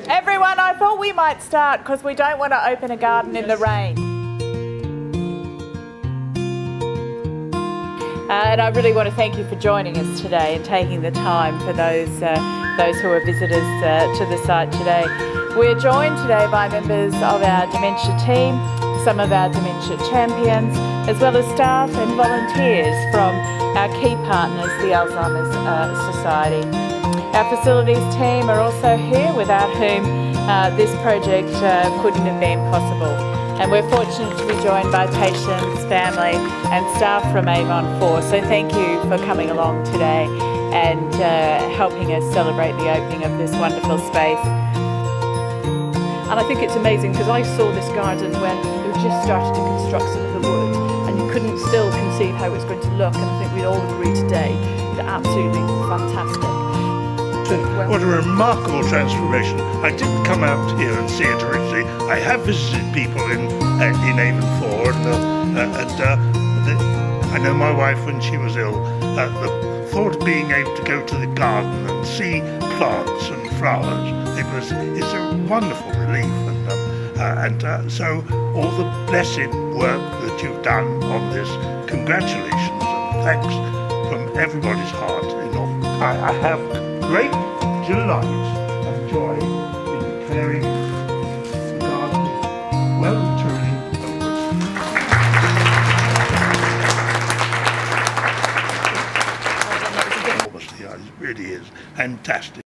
Everyone, I thought we might start because we don't want to open a garden in the rain. And I really want to thank you for joining us today and taking the time for those who are visitors to the site today. We're joined today by members of our dementia team, some of our dementia champions, as well as staff and volunteers from our key partners, the Alzheimer's Society. Our facilities team are also here, without whom this project couldn't have been possible. And we're fortunate to be joined by patients, family and staff from Avon 4. So thank you for coming along today and helping us celebrate the opening of this wonderful space. And I think it's amazing because I saw this garden when they were just started to construct some of the wood and you couldn't still conceive how it's going to look, and I think we'd all agree today that absolutely fantastic. What a remarkable transformation. I didn't come out here and see it originally. I have visited people in Avon 4 I know my wife when she was ill, the thought of being able to go to the garden and see plants and flowers, it's a wonderful relief. So all the blessed work that you've done on this, congratulations and thanks from everybody's heart. I have great delight and joy in declaring the garden well and truly open. It really is fantastic.